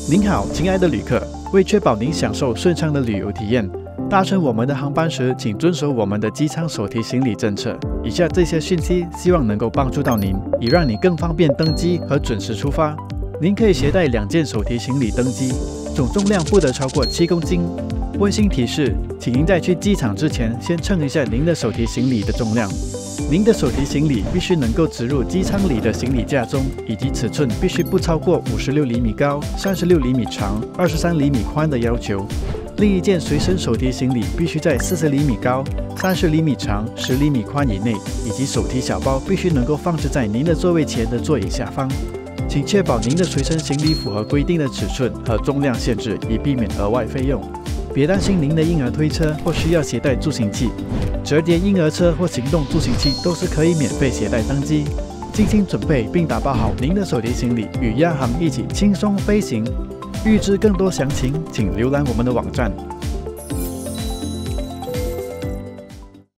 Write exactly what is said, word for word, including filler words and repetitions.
您好，亲爱的旅客，为确保您享受顺畅的旅游体验，搭乘我们的航班时，请遵守我们的机舱手提行李政策。以下这些讯息希望能够帮助到您，以让你更方便登机和准时出发。您可以携带两件手提行李登机，总重量不得超过七公斤。温馨提示，请您在去机场之前先称一下您的手提行李的重量。您的手提行李必须能够植入机舱里的行李架中，以及尺寸必须不超过五十六厘米高、三十六厘米长、二十三厘米宽的要求。另一件随身手提行李必须在四十厘米高、三十厘米长、十厘米宽以内，以及手提小包必须能够放置在您的座位前的座椅下方。请确保您的随身行李符合规定的尺寸和重量限制，以避免额外费用。别担心您的婴儿推车或需要携带助行器，折叠婴儿车或行动助行器都是可以免费携带登机。精心准备并打包好您的手提行李，与亚航一起轻松飞行。预知更多详情，请浏览我们的网站